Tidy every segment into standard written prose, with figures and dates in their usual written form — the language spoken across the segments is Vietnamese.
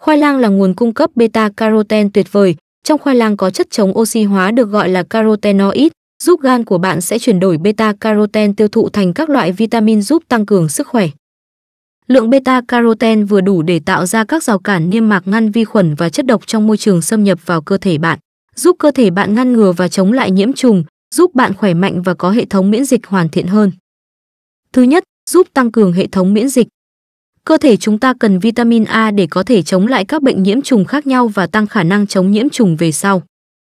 Khoai lang là nguồn cung cấp beta carotene tuyệt vời. Trong khoai lang có chất chống oxy hóa được gọi là carotenoid, giúp gan của bạn sẽ chuyển đổi beta carotene tiêu thụ thành các loại vitamin giúp tăng cường sức khỏe. Lượng beta carotene vừa đủ để tạo ra các rào cản niêm mạc ngăn vi khuẩn và chất độc trong môi trường xâm nhập vào cơ thể bạn, giúp cơ thể bạn ngăn ngừa và chống lại nhiễm trùng, giúp bạn khỏe mạnh và có hệ thống miễn dịch hoàn thiện hơn. Thứ nhất, giúp tăng cường hệ thống miễn dịch. Cơ thể chúng ta cần vitamin A để có thể chống lại các bệnh nhiễm trùng khác nhau và tăng khả năng chống nhiễm trùng về sau.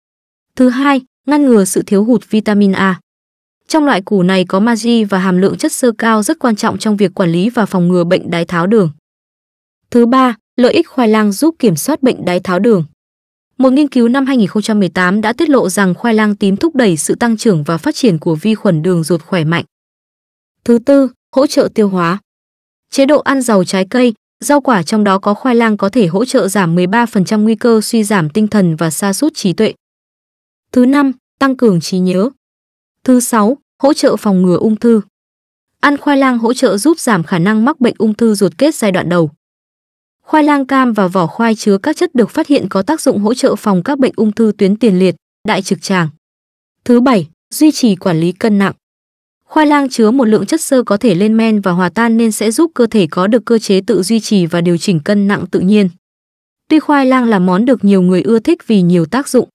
Thứ hai, ngăn ngừa sự thiếu hụt vitamin A. Trong loại củ này có magie và hàm lượng chất xơ cao rất quan trọng trong việc quản lý và phòng ngừa bệnh đái tháo đường. Thứ ba, lợi ích khoai lang giúp kiểm soát bệnh đái tháo đường. Một nghiên cứu năm 2018 đã tiết lộ rằng khoai lang tím thúc đẩy sự tăng trưởng và phát triển của vi khuẩn đường ruột khỏe mạnh. Thứ tư, hỗ trợ tiêu hóa. Chế độ ăn giàu trái cây, rau quả trong đó có khoai lang có thể hỗ trợ giảm 13% nguy cơ suy giảm tinh thần và sa sút trí tuệ. Thứ năm, tăng cường trí nhớ. Thứ sáu, hỗ trợ phòng ngừa ung thư. Ăn khoai lang hỗ trợ giúp giảm khả năng mắc bệnh ung thư ruột kết giai đoạn đầu. Khoai lang cam và vỏ khoai chứa các chất được phát hiện có tác dụng hỗ trợ phòng các bệnh ung thư tuyến tiền liệt, đại trực tràng. Thứ bảy, duy trì quản lý cân nặng. Khoai lang chứa một lượng chất xơ có thể lên men và hòa tan nên sẽ giúp cơ thể có được cơ chế tự duy trì và điều chỉnh cân nặng tự nhiên. Tuy khoai lang là món được nhiều người ưa thích vì nhiều tác dụng,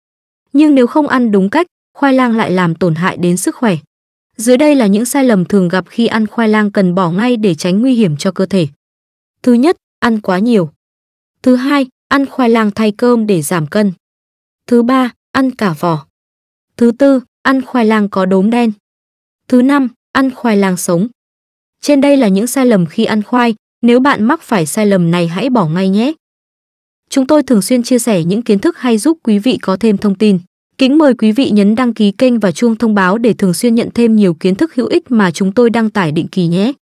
nhưng nếu không ăn đúng cách, khoai lang lại làm tổn hại đến sức khỏe. Dưới đây là những sai lầm thường gặp khi ăn khoai lang cần bỏ ngay để tránh nguy hiểm cho cơ thể. Thứ nhất, ăn quá nhiều. Thứ hai, ăn khoai lang thay cơm để giảm cân. Thứ ba, ăn cả vỏ. Thứ tư, ăn khoai lang có đốm đen. Thứ năm, ăn khoai lang sống. Trên đây là những sai lầm khi ăn khoai, nếu bạn mắc phải sai lầm này hãy bỏ ngay nhé. Chúng tôi thường xuyên chia sẻ những kiến thức hay giúp quý vị có thêm thông tin. Kính mời quý vị nhấn đăng ký kênh và chuông thông báo để thường xuyên nhận thêm nhiều kiến thức hữu ích mà chúng tôi đăng tải định kỳ nhé.